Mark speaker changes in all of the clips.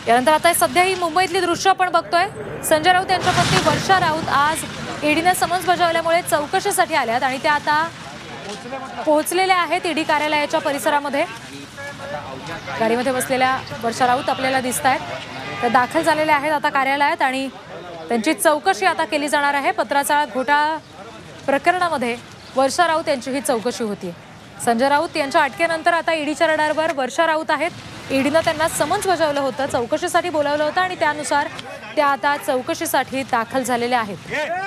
Speaker 1: यानंतर आता सध्या ही मुंबईतली दृश्य आपण बघतोय। संजय राऊत यांच्या पत्नी वर्षा राऊत आज ईडीने समन्स बजावल्यामुळे चौकशीसाठी आल्यात आणि त्या आता पोहोचलेल्या आहेत ईडी कार्यालयाच्या परिसरामध्ये। गाडीमध्ये बसलेल्या वर्षा राऊत आपल्याला दिसतायत, त्या दाखल झालेल्या आहेत आता कार्यालयात आणि त्यांची चौकशी आता केली जाणार आहे। पत्राचाळ घोटाळा प्रकरणामध्ये वर्षा राऊत यांची ही चौकशी होती। संजय राऊत यांच्या अटकेनंतर आता ईडीच्या रडारवर वर्षा राऊत आहेत। ईडीने त्यांना समन्स बजावलं होतं, चौकशीसाठी बोलावलं होतं आणि त्यानुसार त्या आता चौकशीसाठी दाखल झालेल्या आहेत।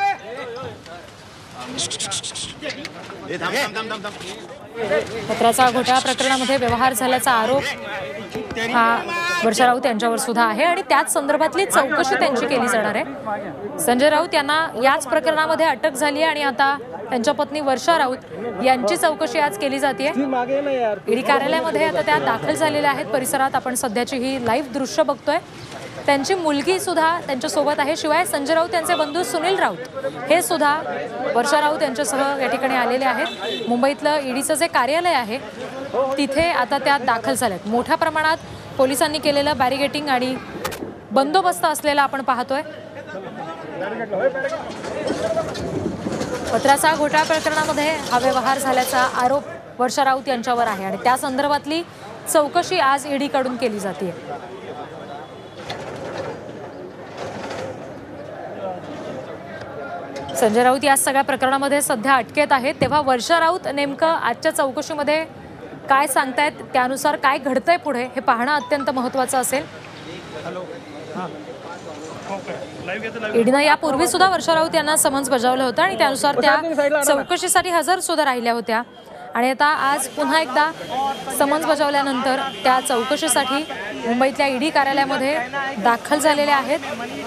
Speaker 1: पत्राचाळ घोटाळा प्रकरणामध्ये व्यवहार झाल्याचा आरोप हा वर्षा राऊत यांच्यावर सुद्धा आहे आणि त्याच संदर्भातली चौकशी त्यांची केली जाणार आहे। संजय राऊत यांना याच प्रकरणामध्ये अटक झाली आणि आता त्यांच्या पत्नी वर्षा राऊत यांची चौकशी आज केली जाते। ईडी कार्यालयामध्ये आता त्या दाखल झालेल्या आहेत परिसरात। आपण सध्याची ही लाईव्ह दृश्य बघतोय। त्यांची मुलगी सुद्धा त्यांच्या सोबत आहे। शिवाय संजय राऊत यांचे बंधू सुनील राऊत हे सुद्धा वर्षा राऊत यांच्यासह या ठिकाणी आलेले आहेत। मुंबईतलं ईडीचं जे कार्यालय आहे तिथे आता त्या दाखल झाल्यात। मोठ्या प्रमाणात पोलिसांनी केलेलं बॅरिगेटिंग आणि बंदोबस्त असलेला आपण पाहतोय। पत्राचाळ घोटाळा प्रकरणामध्ये हा व्यवहार झाल्याचा आरोप वर्षा राऊत यांच्यावर आहे आणि त्या संदर्भातली चौकशी आज ईडी कडून केली जाते। संजय राऊत या सगळ्या प्रकरणामध्ये सध्या अटकेत आहेत, तेव्हा वर्षा राऊत नेमकं आजच्या चौकशीमध्ये काय सांगतायत, त्यानुसार काय घडतंय पुढे हे पाहणं अत्यंत महत्त्वाचं असेल। ईडीने यापूर्वी सुद्धा वर्षा राऊत यांना समन्स बजावलं होतं आणि त्यानुसार त्या चौकशीसाठी हजर सुद्धा राहिल्या होत्या आणि आता आज पुन्हा एकदा समन्स बजावल्यानंतर त्या चौकशीसाठी मुंबईतल्या ईडी कार्यालयामध्ये दाखल झालेल्या आहेत।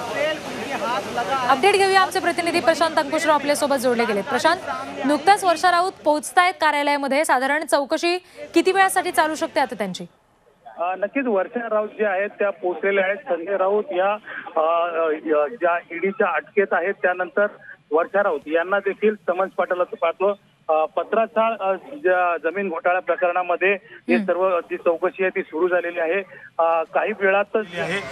Speaker 1: अपडेट घेऊया, आमचे प्रतिनिधी प्रशांत अंकुशराव आपल्यासोबत जोडले गेलेत। प्रशांत, नुकताच वर्षा राऊत पोहोचतायत कार्यालयामध्ये, साधारण चौकशी किती वेळासाठी चालू शकते आता त्यांची?
Speaker 2: नक्कीच वर्षा राऊत जे आहेत त्या पोहोचलेल्या आहेत। संजय राऊत या ज्या ईडीच्या अटकेत आहेत त्यानंतर वर्षा राऊत यांना देखील समन्स पाठवलं। पत्राचाळ जमीन घोटाळा प्रकरणामध्ये हे सर्व जी चौकशी आहे ती सुरू झालेली आहे। काही वेळातच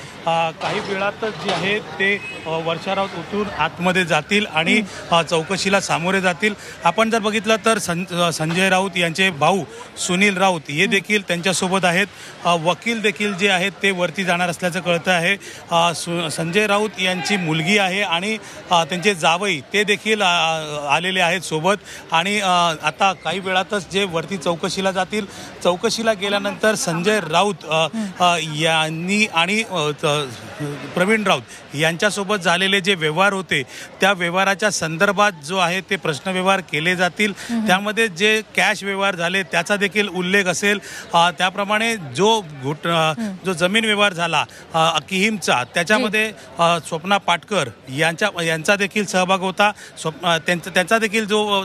Speaker 2: जे आहे ते वर्षा राऊत उतरून आतमध्ये जातील आणि चौकशीला सामोरे जातील। आपण जर बघितलं तर संजय राऊत यांचे भाऊ सुनील राऊत हे देखील त्यांच्यासोबत आहेत। वकील देखील जे आहेत ते वरती जाणार असल्याचं कळतं आहे। संजय राऊत यांची मुलगी आहे आणि त्यांचे जावई ते देखील आलेले आहेत सोबत आणि आता काही वेळातच जे वरती चौकशीला जातील। चौकशीला गेल्यानंतर संजय राऊत यांनी आणि प्रवीण राऊत यांच्यासोबत झालेले जे व्यवहार होते त्या व्यवहाराच्या संदर्भात जो आहे ते प्रश्न व्यवहार केले जातील। त्यामध्ये जे कॅश व्यवहार झाले त्याचा देखील उल्लेख असेल। त्याप्रमाणे जो जमीन व्यवहार झाला किहीमचा त्याच्यामध्ये स्वप्ना पाटकर यांचा देखील सहभाग होता। त्यांचा देखील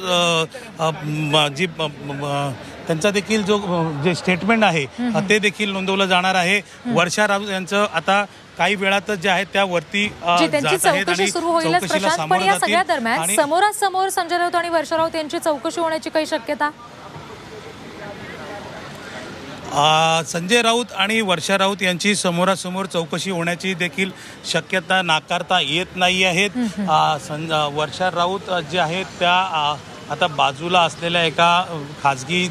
Speaker 2: जे स्टेटमेंट आहे ते देखील नोंदवलं जाणार आहे। वर्षा राऊत यांचं आता काही वेळातच जे आहे त्यावरती
Speaker 1: त्यांची चौकशी सुरू होईल। प्रशांत, पण या सगळ्या दरम्यान समोरासमोर संजय राऊत आणि वर्षा राऊत यांची चौकशी होण्याची काही शक्यता?
Speaker 2: संजय राऊत आणि वर्षा राऊत यांची समोरासमोर चौकशी होण्याची देखील शक्यता नाकारता येत नाही आहेत। वर्षा राऊत जे आहेत त्या आता बाजूला असलेल्या एका खाजगी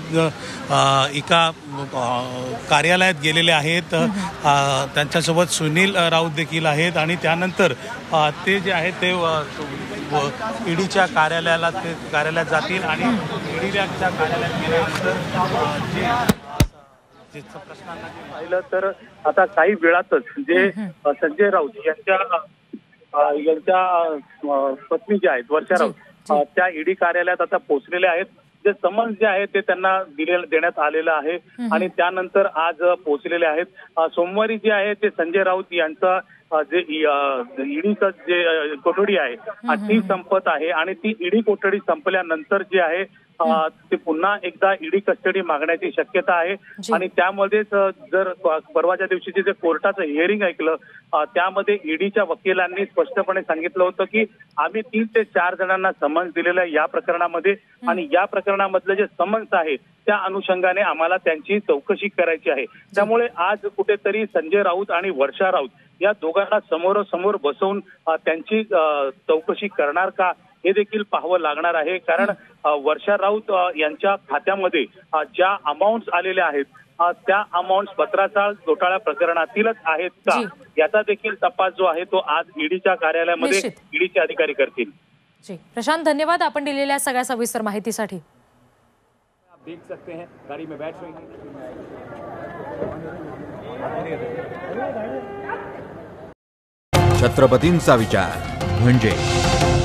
Speaker 2: कार्यालयात गेलेले आहेत। त्यांच्यासोबत सुनील राऊत देखील आहेत आणि त्यानंतर ते जे आहेत ते ईडीच्या कार्यालयात जातील आणि ईडीच्या कार्यालयात गेल्यानंतर प्रश्नांना पाहिलं तर आता काही वेळातच जे संजय राऊत यांच्या पत्नी जे आहेत वर्षा राऊत त्या ईडी कार्यालयात आता पोहोचलेले आहेत। जे समन्स जे आहे ते त्यांना देण्यात आलेलं आहे आणि त्यानंतर आज पोहोचलेले आहेत। सोमवारी जे आहे ते संजय राऊत यांचा जे ईडीचं जे कोठडी आहे ती संपत आहे आणि ती ईडी कोठडी संपल्यानंतर जे आहे ते पुन्हा एकदा ईडी कस्टडी मागण्याची शक्यता आहे.
Speaker 1: जी.
Speaker 2: आणि त्यामध्येच जर परवाच्या दिवशीचे जे कोर्टाचं हिअरिंग ऐकलं त्यामध्ये ईडीच्या वकिलांनी स्पष्टपणे सांगितलं होतं की आम्ही 3 ते 4 जणांना समन्स दिलेलं आहे या प्रकरणामध्ये आणि या प्रकरणामधलं जे समन्स आहे त्या अनुषंगाने आम्हाला त्यांची चौकशी करायची आहे. त्यामुळे आज कुठेतरी संजय राऊत आणि वर्षा राऊत या दोघांना समोरासमोर बसवून त्यांची चौकशी करणार का हे देखील पाहावं लागणार आहे. कारण वर्षा राऊत यांच्या खात्यामध्ये ज्या अमाऊंट्स आलेल्या आहेत त्या अमाऊंट्स पत्राचाळ घोटाळा प्रकरणातीलच आहेत का याचा देखील तपास जो आहे तो आज ईडीच्या कार्यालयामध्ये ईडीचे अधिकारी करतील.
Speaker 1: जी प्रशांत, धन्यवाद आपण दिलेल्या सगळ्या सविस्तर माहितीसाठी.
Speaker 3: आप देख सकते हैं गाड़ी में बैठ रही हैं.
Speaker 4: छत्रपतींचा विचार म्हणजे